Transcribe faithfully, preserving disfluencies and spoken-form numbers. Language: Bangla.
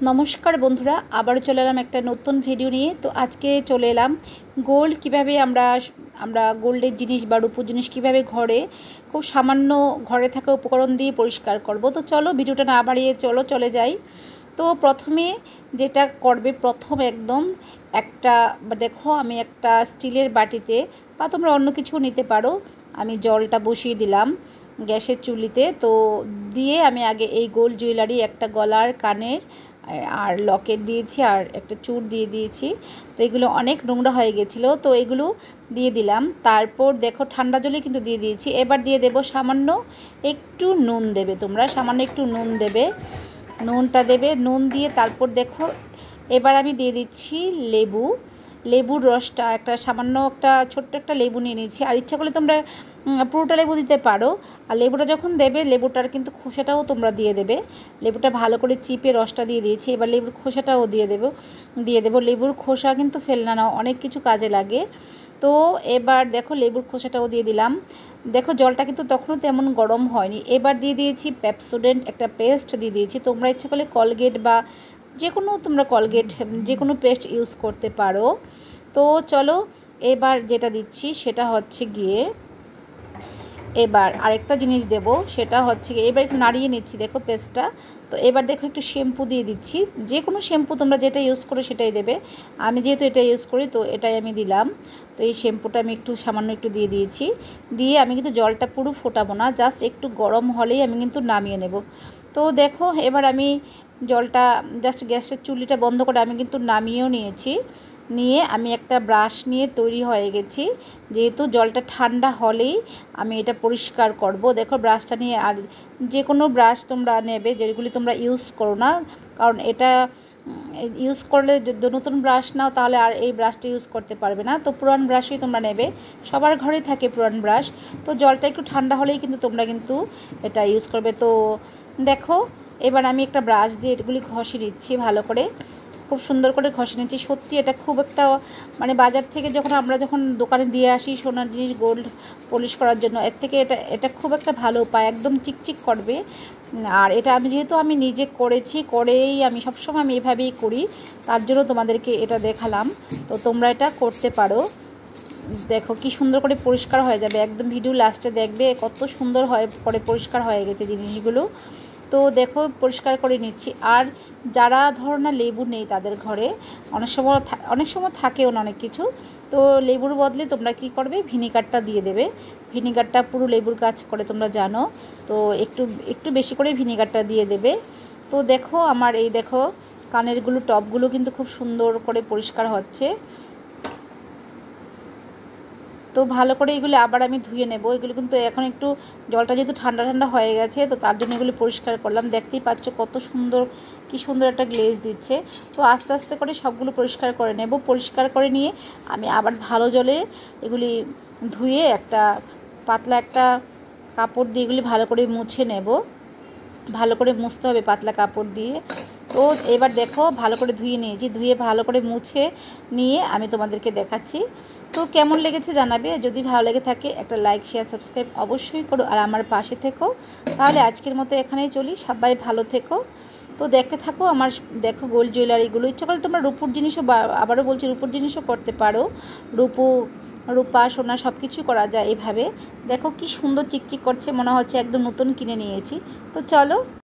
নমস্কার বন্ধুরা, আবারও চলে এলাম একটা নতুন ভিডিও নিয়ে। তো আজকে চলে এলাম গোল্ড কিভাবে আমরা আমরা গোল্ডের জিনিস বা রূপোর জিনিস কিভাবে ঘরে খুব সামান্য ঘরে থাকা উপকরণ দিয়ে পরিষ্কার করব। তো চলো ভিডিওটা না বাড়িয়ে চলো চলে যাই। তো প্রথমে যেটা করবে, প্রথম একদম একটা দেখো, আমি একটা স্টিলের বাটিতে বা তোমরা অন্য কিছু নিতে পারো, আমি জলটা বসিয়ে দিলাম গ্যাসের চুলিতে। তো দিয়ে আমি আগে এই গোল্ড জুয়েলারি, একটা গলার কানের আর লকেট দিয়েছি আর একটা চূড় দিয়ে দিয়েছি। তো এগুলো অনেক নোংরা হয়ে গেছিলো, তো এগুলো দিয়ে দিলাম। তারপর দেখো ঠান্ডা জলে কিন্তু দিয়ে দিয়েছি। এবার দিয়ে দেব সামান্য একটু নুন দেবে, তোমরা সামান্য একটু নুন দেবে, নুনটা দেবে। নুন দিয়ে তারপর দেখো এবার আমি দিয়ে দিচ্ছি লেবু, লেবুর রসটা একটা সামান্য একটা ছোট্ট একটা লেবু নিয়ে নিয়েছি। আর ইচ্ছা করলে তোমরা পুরোটা লেবু দিতে পারো। আর লেবুটা যখন দেবে, লেবুটার কিন্তু খোসাটাও তোমরা দিয়ে দেবে। লেবুটা ভালো করে চিপে রসটা দিয়ে দিয়েছি, এবার লেবুর খোসাটাও দিয়ে দেবো দিয়ে দেবো লেবুর খোসা কিন্তু ফেলনা না, অনেক কিছু কাজে লাগে। তো এবার দেখো লেবুর খোসাটাও দিয়ে দিলাম। দেখো জলটা কিন্তু তখনও তেমন গরম হয়নি। এবার দিয়ে দিয়েছি পেপসোডেন্ট একটা পেস্ট দিয়ে দিয়েছি। তোমরা ইচ্ছা করলে কলগেট বা যে কোনো তোমরা কলগেট যে কোনো পেস্ট ইউজ করতে পারো। তো চলো এবার যেটা দিচ্ছি সেটা হচ্ছে গিয়ে, এবার আরেকটা জিনিস দেব, সেটা হচ্ছে গিয়ে এবার একটু নাড়িয়ে নিচ্ছি দেখো পেস্টটা। তো এবার দেখো একটু শ্যাম্পু দিয়ে দিচ্ছি, যে কোনো শ্যাম্পু তোমরা যেটা ইউজ করো সেটাই দেবে। আমি যেহেতু এটা ইউজ করি তো এটাই আমি দিলাম। তো এই শ্যাম্পুটা আমি একটু সামান্য একটু দিয়ে দিয়েছি। দিয়ে আমি কিন্তু জলটা পুরো ফোটাবো না, জাস্ট একটু গরম হলেই আমি কিন্তু নামিয়ে নেব। তো দেখো এবার আমি জলটা জাস্ট গ্যাসের চুলিটা বন্ধ করে আমি কিন্তু নামিয়েও নিয়েছি। নিয়ে আমি একটা ব্রাশ নিয়ে তৈরি হয়ে গেছি, যেহেতু জলটা ঠান্ডা হলেই আমি এটা পরিষ্কার করব। দেখো ব্রাশটা নিয়ে, আর যে কোনো ব্রাশ তোমরা নেবে যেগুলি তোমরা ইউজ করো না, কারণ এটা ইউজ করলে যদি নতুন ব্রাশ নাও তাহলে আর এই ব্রাশটা ইউজ করতে পারবে না। তো পুরান ব্রাশই তোমরা নেবে, সবার ঘরে থাকে পুরান ব্রাশ। তো জলটা একটু ঠান্ডা হলেই কিন্তু তোমরা কিন্তু এটা ইউজ করবে। তো দেখো এবার আমি একটা ব্রাশ দিয়ে এগুলি ঘষে নিচ্ছি ভালো করে, খুব সুন্দর করে ঘষে নিচ্ছি। সত্যি এটা খুব একটা মানে বাজার থেকে যখন আমরা যখন দোকানে দিয়ে আসি সোনার জিনিস গোল্ড পলিশ করার জন্য, এর থেকে এটা এটা খুব একটা ভালো উপায়, একদম চিকচিক করবে। আর এটা আমি যেহেতু আমি নিজে করেছি, করেই আমি সবসময় আমি এভাবেই করি, তার জন্য তোমাদেরকে এটা দেখালাম। তো তোমরা এটা করতে পারো। দেখো কি সুন্দর করে পরিষ্কার হয়ে যাবে, একদম ভিডিও লাস্টে দেখবে কত সুন্দর হয় করে পরিষ্কার হয়ে গেছে জিনিসগুলো। তো দেখো পরিষ্কার করে নিচ্ছি। আর যারা ধরো না লেবু নেই তাদের ঘরে, অনেক সময় অনেক সময় থাকেও না অনেক কিছু, তো লেবুর বদলে তোমরা কি করবে, ভিনিগারটা দিয়ে দেবে। ভিনিগারটা পুরো লেবুর কাজ করে তোমরা জানো, তো একটু একটু বেশি করে ভিনিগারটা দিয়ে দেবে। তো দেখো আমার এই দেখো কানেরগুলো টপগুলো কিন্তু খুব সুন্দর করে পরিষ্কার হচ্ছে। তো ভালো করে এগুলো আবার আমি ধুয়ে নেব। এগুলো কিন্তু এখন একটু জলটা যেহেতু ঠান্ডা ঠান্ডা হয়ে গেছে, তো তার জন্য এগুলো পরিষ্কার করলাম। দেখতেই পাচ্ছ কত সুন্দর, কি সুন্দর একটা গ্লেজ দিচ্ছে। তো আস্তে আস্তে করে সবগুলো পরিষ্কার করে নেব। পরিষ্কার করে নিয়ে আমি আবার ভালো জলে এগুলি ধুয়ে একটা পাতলা একটা কাপড় দিয়ে এগুলি ভালো করে মুছে নেব। ভালো করে মুছতে হবে পাতলা কাপড় দিয়ে। তো এবার দেখো ভালো করে ধুয়ে নিয়েছি, ধুয়ে ভালো করে মুছে নিয়ে আমি তোমাদেরকে দেখাচ্ছি। তো কেমন লেগেছে জানাবে, যদি ভালো লেগে থাকে একটা লাইক শেয়ার সাবস্ক্রাইব অবশ্যই করো, আর আমার পাশে থেকো। তাহলে আজকের মতো এখানেই চলি, সবাই ভালো থেকো। তো দেখতে থাকো আমার দেখো গোল্ড জুয়েলারিগুলো। ইচ্ছা করলে তোমরা রূপোর জিনিসও, আবারও বলছি রূপোর জিনিসও করতে পারো। রূপো রূপা সোনা সব কিছু করা যায় এভাবে। দেখো কি সুন্দর চিকচিক করছে, মনে হচ্ছে একদম নতুন কিনে নিয়েছি। তো চলো।